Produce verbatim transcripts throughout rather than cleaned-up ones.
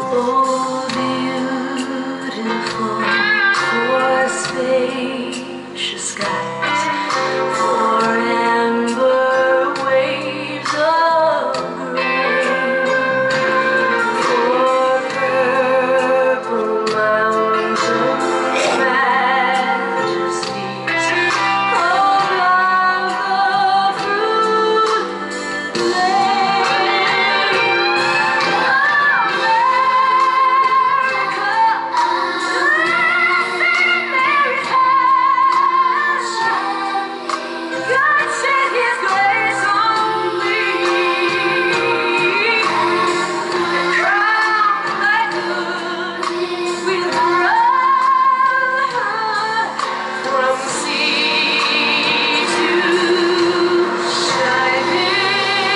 Oh, beautiful for spacious skies, for amber waves of grain, for purple mountain majesties, oh, love the fruited plain. God shed His grace on me, crowned my good with brotherhood, from sea to shining.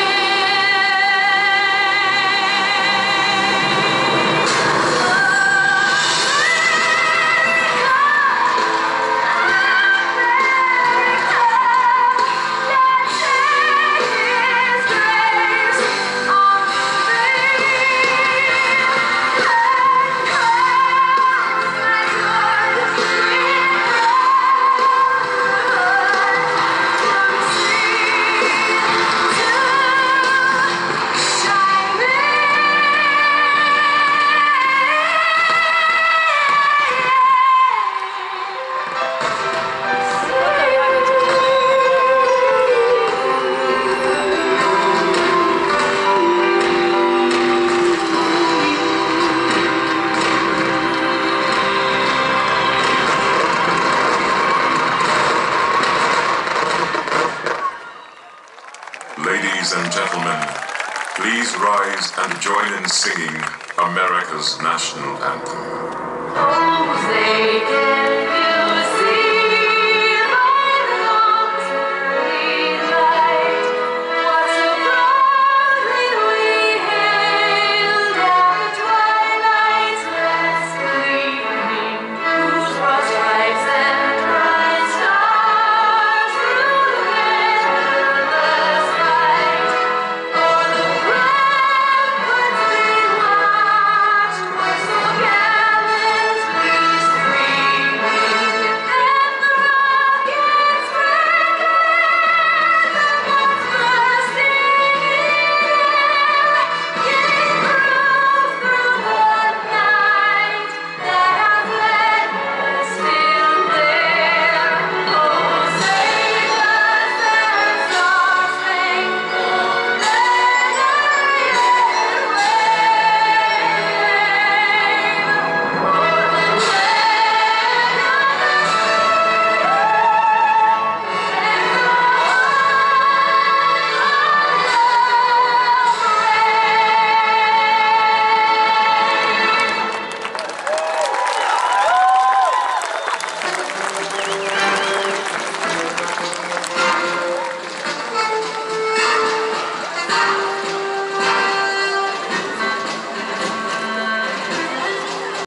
Ladies and gentlemen, please rise and join in singing America's national anthem. Oh, they can